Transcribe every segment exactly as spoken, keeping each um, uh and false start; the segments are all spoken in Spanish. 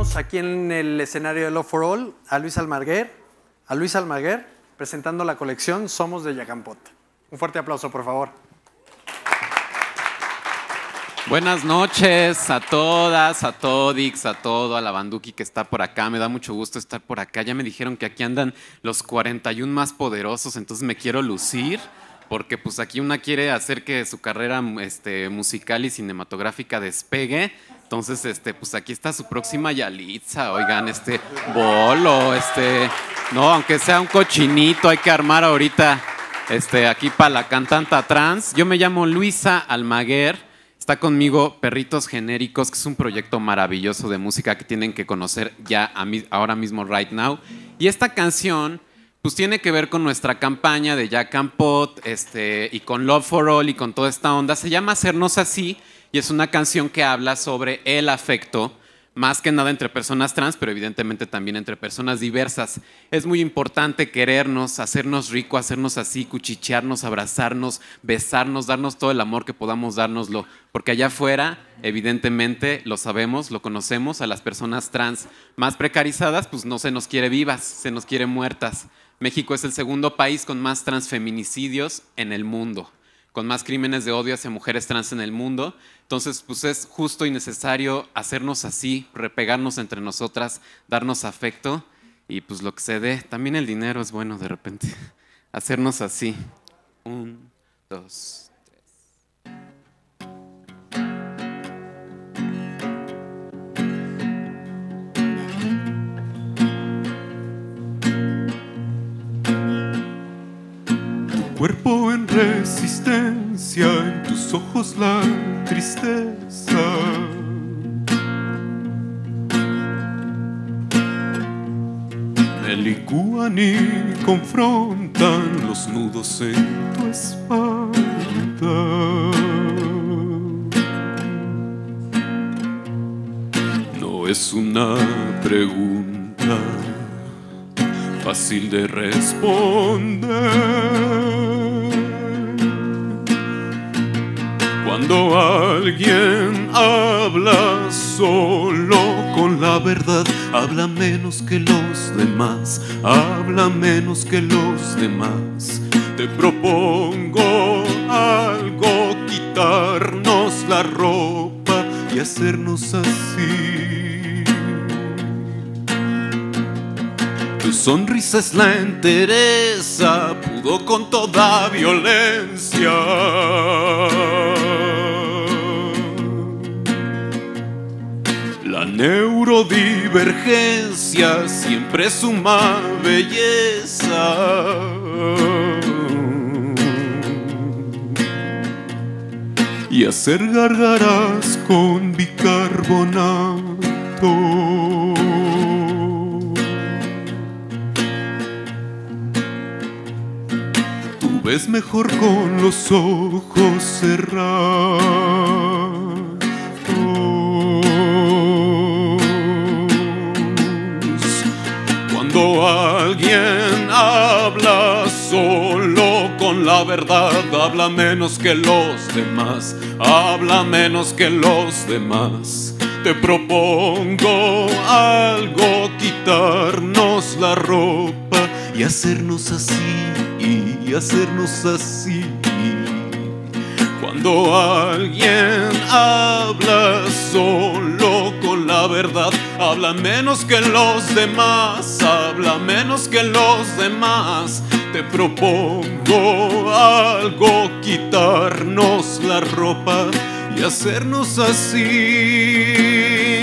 tenemos aquí en el escenario de Love for All a Luis Almaguer, a Luis Almaguer presentando la colección Somos de Yacampot. Un fuerte aplauso, por favor. Buenas noches a todas, a todix, a todo, a la banduki que está por acá. Me da mucho gusto estar por acá. Ya me dijeron que aquí andan los cuarenta y uno más poderosos, entonces me quiero lucir, porque pues aquí una quiere hacer que su carrera este, musical y cinematográfica despegue. Entonces, este, pues aquí está su próxima Yalitza, oigan, este, bolo, este, no, aunque sea un cochinito, hay que armar ahorita, este, aquí para la cantanta trans. Yo me llamo Luisa Almaguer, está conmigo Perritos Genéricos, que es un proyecto maravilloso de música que tienen que conocer ya a mí, ahora mismo, right now. Y esta canción, pues tiene que ver con nuestra campaña de Yacampot, este, y con Love for All y con toda esta onda. Se llama Hacernos Así. Y es una canción que habla sobre el afecto, más que nada entre personas trans, pero evidentemente también entre personas diversas. Es muy importante querernos, hacernos rico, hacernos así, cuchichearnos, abrazarnos, besarnos, darnos todo el amor que podamos dárnoslo. Porque allá afuera, evidentemente, lo sabemos, lo conocemos, a las personas trans más precarizadas, pues no se nos quiere vivas, se nos quiere muertas. México es el segundo país con más transfeminicidios en el mundo, con más crímenes de odio hacia mujeres trans en el mundo. Entonces, pues es justo y necesario hacernos así, repegarnos entre nosotras, darnos afecto y pues lo que se dé. También el dinero es bueno de repente. Hacernos así. Un, dos, tres. Cuerpo en resistencia, en tus ojos la tristeza. Me licúan y confrontan los nudos en tu espalda. No es una pregunta fácil de responder. Cuando alguien habla solo con la verdad, habla menos que los demás, habla menos que los demás. Te propongo algo, quitarnos la ropa y hacernos así. Tu sonrisa es la entereza, pudo con toda violencia. La neurodivergencia siempre suma belleza. Y hacer gárgaras con bicarbonato. Tú ves mejor con los ojos cerrados. Cuando alguien habla solo con la verdad, habla menos que los demás, habla menos que los demás. Te propongo algo, quitarnos la ropa y hacernos así, y hacernos así. Cuando alguien habla solo con la verdad, habla menos que los demás, habla menos que los demás. Te propongo algo, quitarnos la ropa y hacernos así.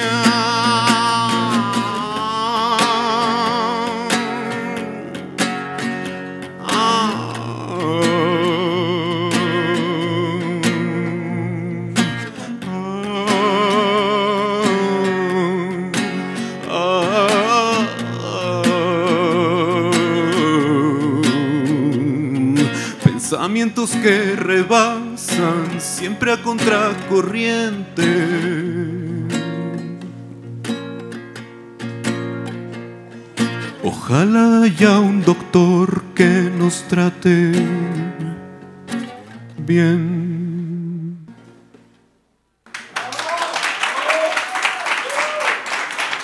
Pensamientos que rebasan siempre a contracorriente. Ojalá haya un doctor que nos trate bien.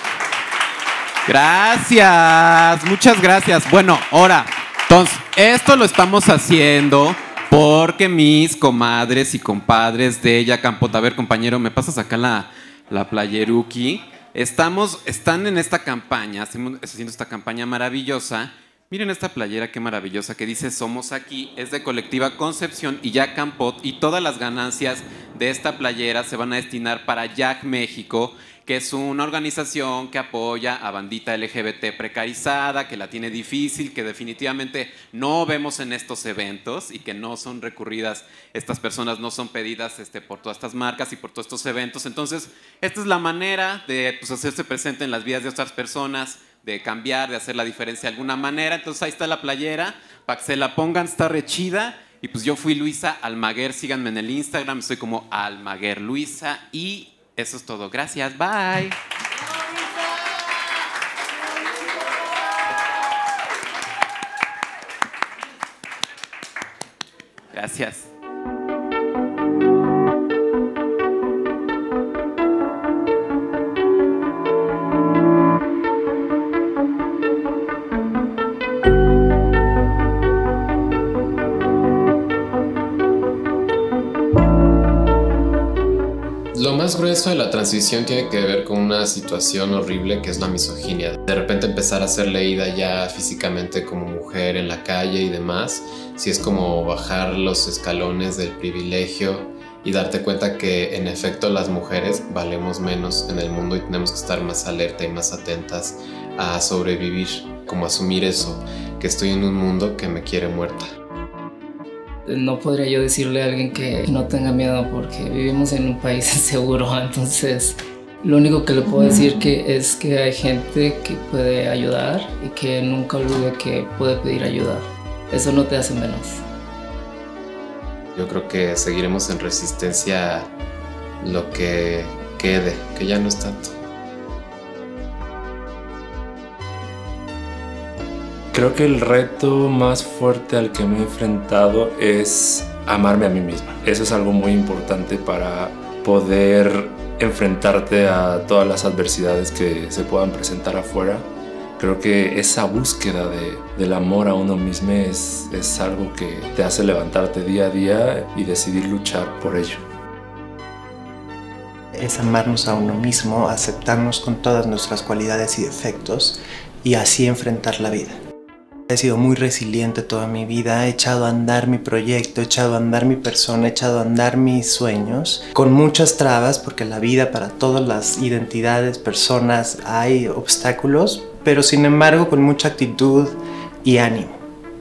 Gracias, muchas gracias. Bueno, ahora, entonces, esto lo estamos haciendo porque mis comadres y compadres de Yacampot, a ver, compañero, ¿me pasas acá la, la playeruki? Estamos, están en esta campaña, estamos haciendo esta campaña maravillosa. Miren esta playera, qué maravillosa, que dice Somos Aquí, es de Colectiva Concepción y Yacampot, y todas las ganancias de esta playera se van a destinar para Yac México, que es una organización que apoya a bandita L G B T precarizada, que la tiene difícil, que definitivamente no vemos en estos eventos y que no son recurridas, estas personas no son pedidas este, por todas estas marcas y por todos estos eventos. Entonces, esta es la manera de pues, hacerse presente en las vidas de otras personas, de cambiar, de hacer la diferencia de alguna manera. Entonces, ahí está la playera, para que se la pongan, está re chida. Y pues yo fui Luisa Almaguer, síganme en el Instagram, soy como Almaguer Luisa, y eso es todo. Gracias, bye. Gracias. Lo más grueso de la transición tiene que ver con una situación horrible que es la misoginia. De repente empezar a ser leída ya físicamente como mujer en la calle y demás, sí es como bajar los escalones del privilegio y darte cuenta que en efecto las mujeres valemos menos en el mundo y tenemos que estar más alerta y más atentas a sobrevivir, como asumir eso, que estoy en un mundo que me quiere muerta. No podría yo decirle a alguien que no tenga miedo porque vivimos en un país seguro, entonces lo único que le puedo decir que es que hay gente que puede ayudar y que nunca olvide que puede pedir ayuda. Eso no te hace menos. Yo creo que seguiremos en resistencia lo que quede, que ya no es tanto. Creo que el reto más fuerte al que me he enfrentado es amarme a mí misma. Eso es algo muy importante para poder enfrentarte a todas las adversidades que se puedan presentar afuera. Creo que esa búsqueda de, del amor a uno mismo es, es algo que te hace levantarte día a día y decidir luchar por ello. Es amarnos a uno mismo, aceptarnos con todas nuestras cualidades y defectos y así enfrentar la vida. He sido muy resiliente toda mi vida, he echado a andar mi proyecto, he echado a andar mi persona, he echado a andar mis sueños, con muchas trabas, porque la vida para todas las identidades, personas, hay obstáculos, pero sin embargo con mucha actitud y ánimo.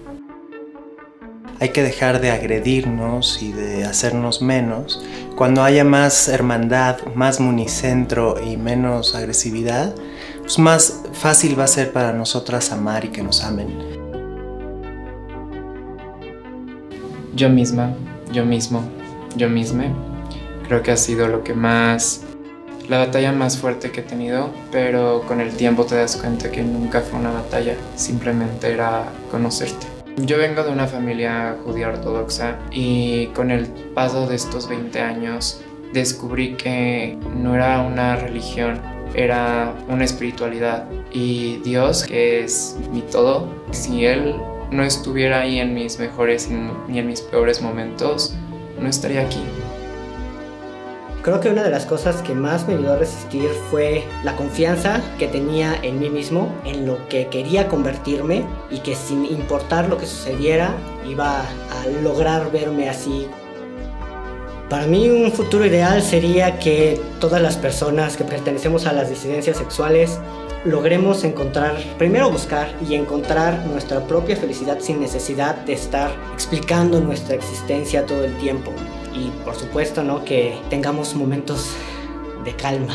Hay que dejar de agredirnos y de hacernos menos. Cuando haya más hermandad, más municentro y menos agresividad, pues más fácil va a ser para nosotras amar y que nos amen. Yo misma, yo mismo, yo misma, creo que ha sido lo que más, la batalla más fuerte que he tenido, pero con el tiempo te das cuenta que nunca fue una batalla, simplemente era conocerte. Yo vengo de una familia judía ortodoxa y con el paso de estos veinte años descubrí que no era una religión, era una espiritualidad, y Dios, que es mi todo, si Él no estuviera ahí en mis mejores ni en mis peores momentos, no estaría aquí. Creo que una de las cosas que más me ayudó a resistir fue la confianza que tenía en mí mismo, en lo que quería convertirme y que sin importar lo que sucediera iba a lograr verme así. Para mí un futuro ideal sería que todas las personas que pertenecemos a las disidencias sexuales logremos encontrar, primero buscar y encontrar nuestra propia felicidad sin necesidad de estar explicando nuestra existencia todo el tiempo. Y por supuesto, ¿no?, que tengamos momentos de calma.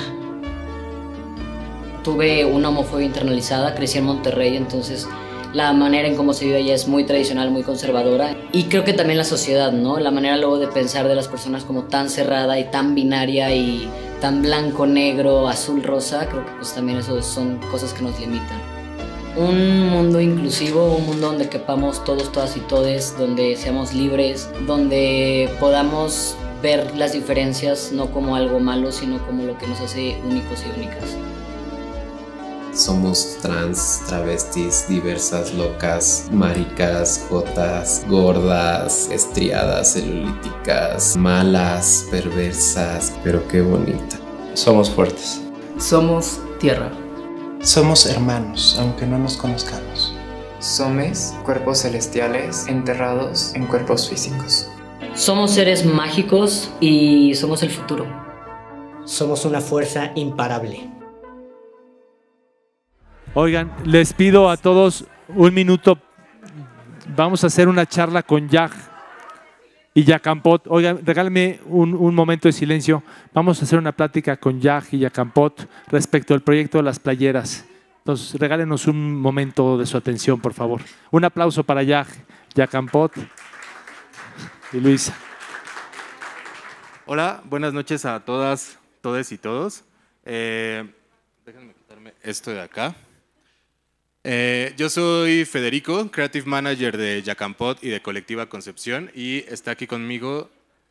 Tuve una homofobia internalizada, crecí en Monterrey, entonces la manera en cómo se vive allá es muy tradicional, muy conservadora. Y creo que también la sociedad, ¿no? La manera luego de pensar de las personas como tan cerrada y tan binaria y tan blanco, negro, azul, rosa, creo que pues también eso son cosas que nos limitan. Un mundo inclusivo, un mundo donde quepamos todos, todas y todes, donde seamos libres, donde podamos ver las diferencias no como algo malo, sino como lo que nos hace únicos y únicas. Somos trans, travestis, diversas, locas, maricas, jotas, gordas, estriadas, celulíticas, malas, perversas, pero qué bonita. Somos fuertes. Somos tierra. Somos hermanos, aunque no nos conozcamos. Somos cuerpos celestiales enterrados en cuerpos físicos. Somos seres mágicos y somos el futuro. Somos una fuerza imparable. Oigan, les pido a todos un minuto. Vamos a hacer una charla con Yaj y Yacampot. Oigan, regálenme un, un momento de silencio. Vamos a hacer una plática con Yaj y Yacampot respecto al proyecto de las playeras. Entonces, regálenos un momento de su atención, por favor. Un aplauso para Yaj, Yacampot y Luisa. Hola, buenas noches a todas, todes y todos. Eh, déjenme quitarme esto de acá. Eh, yo soy Federico, Creative Manager de Yacampot y de Colectiva Concepción, y está aquí conmigo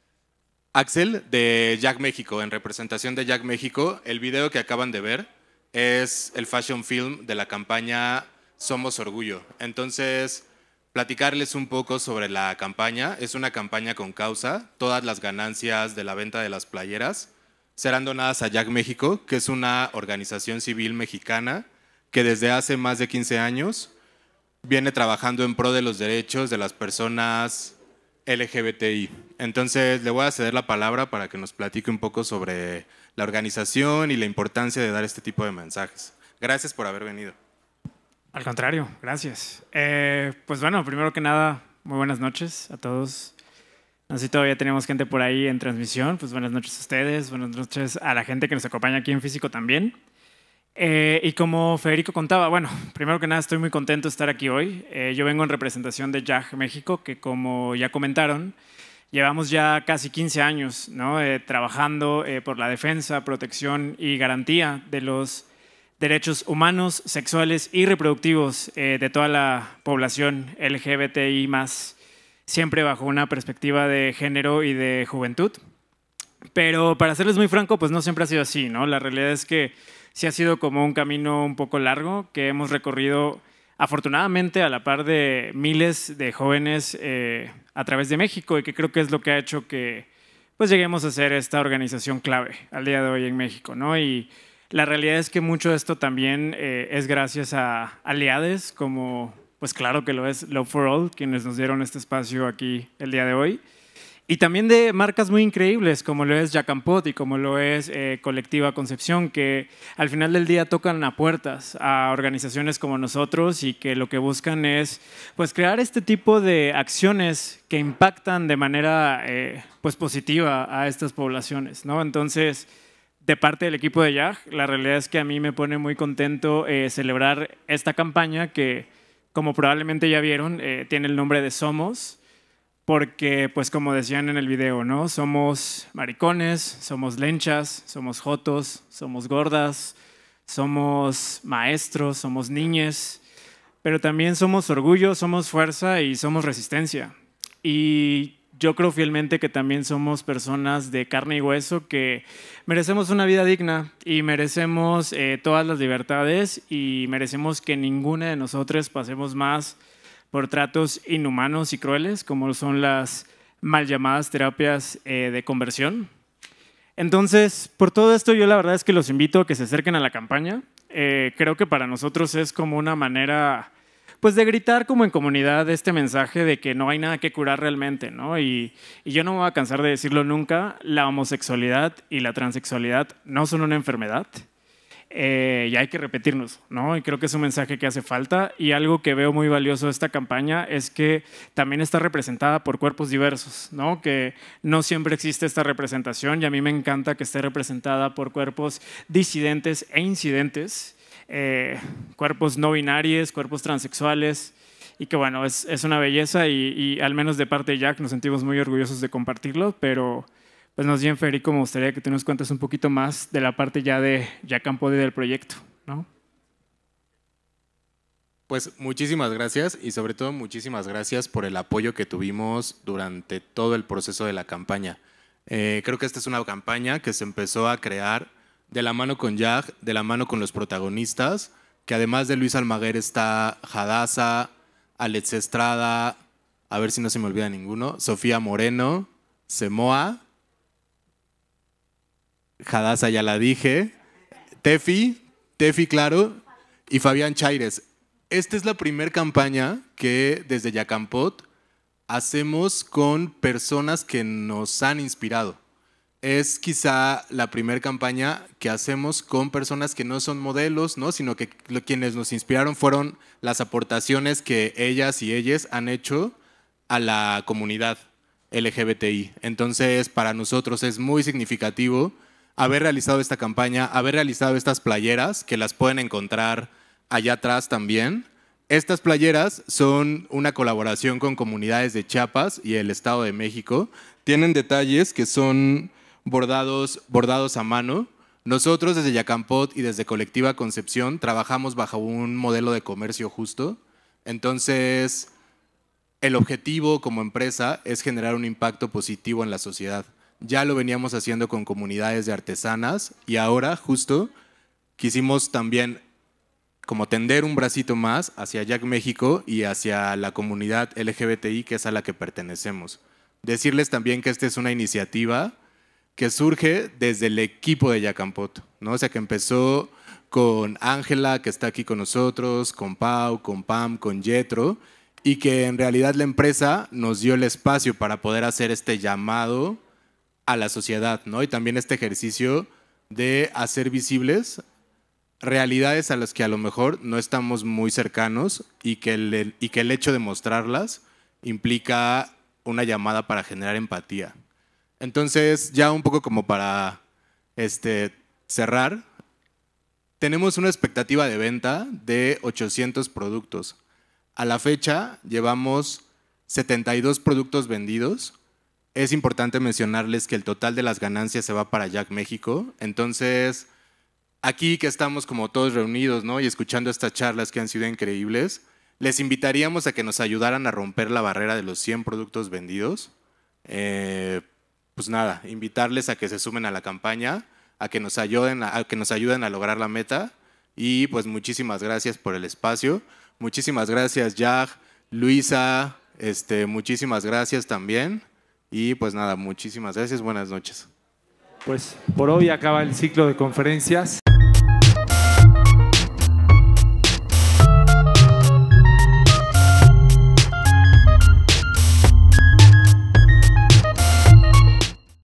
Axel de Jack México, en representación de Jack México. El video que acaban de ver es el fashion film de la campaña Somos Orgullo. Entonces, platicarles un poco sobre la campaña. Es una campaña con causa. Todas las ganancias de la venta de las playeras serán donadas a Jack México, que es una organización civil mexicana que desde hace más de quince años viene trabajando en pro de los derechos de las personas L G B T I. Entonces, le voy a ceder la palabra para que nos platique un poco sobre la organización y la importancia de dar este tipo de mensajes. Gracias por haber venido. Al contrario, gracias. Eh, pues bueno, primero que nada, muy buenas noches a todos. No sé si todavía tenemos gente por ahí en transmisión. Pues buenas noches a ustedes, buenas noches a la gente que nos acompaña aquí en físico también. Eh, y como Federico contaba, bueno, primero que nada estoy muy contento de estar aquí hoy. Eh, yo vengo en representación de Jack México, que como ya comentaron, llevamos ya casi quince años, ¿no? eh, trabajando eh, por la defensa, protección y garantía de los derechos humanos, sexuales y reproductivos eh, de toda la población L G B T I más, siempre bajo una perspectiva de género y de juventud. Pero para serles muy franco, pues no siempre ha sido así, ¿no? La realidad es que sí ha sido como un camino un poco largo que hemos recorrido afortunadamente a la par de miles de jóvenes eh, a través de México, y que creo que es lo que ha hecho que pues lleguemos a ser esta organización clave al día de hoy en México, ¿no? Y la realidad es que mucho de esto también eh, es gracias a aliados como, pues claro que lo es Love for All, quienes nos dieron este espacio aquí el día de hoy. Y también de marcas muy increíbles como lo es Yacampot y como lo es eh, Colectiva Concepción, que al final del día tocan a puertas a organizaciones como nosotros y que lo que buscan es pues, crear este tipo de acciones que impactan de manera eh, pues, positiva a estas poblaciones, ¿no? Entonces, de parte del equipo de Yaj, la realidad es que a mí me pone muy contento eh, celebrar esta campaña que, como probablemente ya vieron, eh, tiene el nombre de Somos. Porque, pues como decían en el video, ¿no? Somos maricones, somos lenchas, somos jotos, somos gordas, somos maestros, somos niñes, pero también somos orgullo, somos fuerza y somos resistencia. Y yo creo fielmente que también somos personas de carne y hueso que merecemos una vida digna y merecemos eh, todas las libertades y merecemos que ninguna de nosotros pasemos más por tratos inhumanos y crueles, como son las mal llamadas terapias eh, de conversión. Entonces, por todo esto, yo la verdad es que los invito a que se acerquen a la campaña. Eh, creo que para nosotros es como una manera pues, de gritar como en comunidad este mensaje de que no hay nada que curar realmente, ¿no? Y, y yo no me voy a cansar de decirlo nunca, la homosexualidad y la transexualidad no son una enfermedad. Eh, y hay que repetirnos, ¿no? Y creo que es un mensaje que hace falta, y algo que veo muy valioso de esta campaña es que también está representada por cuerpos diversos, ¿no? Que no siempre existe esta representación, y a mí me encanta que esté representada por cuerpos disidentes e incidentes, eh, cuerpos no binarios, cuerpos transexuales, y que bueno, es, es una belleza, y, y al menos de parte de Jack nos sentimos muy orgullosos de compartirlo, pero pues más bien, Federico, me gustaría que tú nos cuentes un poquito más de la parte ya de Yacampot y del proyecto, ¿no? Pues muchísimas gracias, y sobre todo muchísimas gracias por el apoyo que tuvimos durante todo el proceso de la campaña. Eh, creo que esta es una campaña que se empezó a crear de la mano con Jack, de la mano con los protagonistas, que además de Luis Almaguer está Hadassah, Alex Estrada, a ver si no se me olvida ninguno, Sofía Moreno, Semoa, Hadassah ya la dije, Tefi, Tefi claro, y Fabián Chaires. Esta es la primera campaña que desde Yacampot hacemos con personas que nos han inspirado. Es quizá la primera campaña que hacemos con personas que no son modelos, ¿no? Sino que lo, quienes nos inspiraron fueron las aportaciones que ellas y ellas han hecho a la comunidad L G B T I. Entonces, para nosotros es muy significativo haber realizado esta campaña, haber realizado estas playeras, que las pueden encontrar allá atrás también. Estas playeras son una colaboración con comunidades de Chiapas y el Estado de México. Tienen detalles que son bordados, bordados a mano. Nosotros desde Yacampot y desde Colectiva Concepción trabajamos bajo un modelo de comercio justo. Entonces, el objetivo como empresa es generar un impacto positivo en la sociedad. Ya lo veníamos haciendo con comunidades de artesanas y ahora justo quisimos también como tender un bracito más hacia Jack México y hacia la comunidad L G B T I, que es a la que pertenecemos. Decirles también que esta es una iniciativa que surge desde el equipo de Yacampot, ¿no? O sea, que empezó con Ángela, que está aquí con nosotros, con Pau, con Pam, con Yetro, y que en realidad la empresa nos dio el espacio para poder hacer este llamado a la sociedad, ¿no? Y también este ejercicio de hacer visibles realidades a las que a lo mejor no estamos muy cercanos y que el, y que el hecho de mostrarlas implica una llamada para generar empatía. Entonces, ya un poco como para este, cerrar, tenemos una expectativa de venta de ochocientos productos. A la fecha llevamos setenta y dos productos vendidos. Es importante mencionarles que el total de las ganancias se va para Jack México. Entonces, aquí que estamos como todos reunidos, ¿no? Y escuchando estas charlas que han sido increíbles, les invitaríamos a que nos ayudaran a romper la barrera de los cien productos vendidos. Eh, pues nada, invitarles a que se sumen a la campaña, a que nos ayuden a, a que nos ayuden a lograr la meta. Y pues muchísimas gracias por el espacio. Muchísimas gracias, Jack, Luisa, este, muchísimas gracias también. Y pues nada, muchísimas gracias, buenas noches. Pues por hoy acaba el ciclo de conferencias.